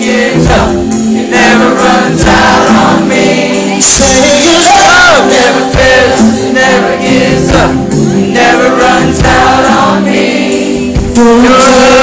gives up, it never runs out on me. Say your love Never fails, it never gives up, it never runs out on me. Your love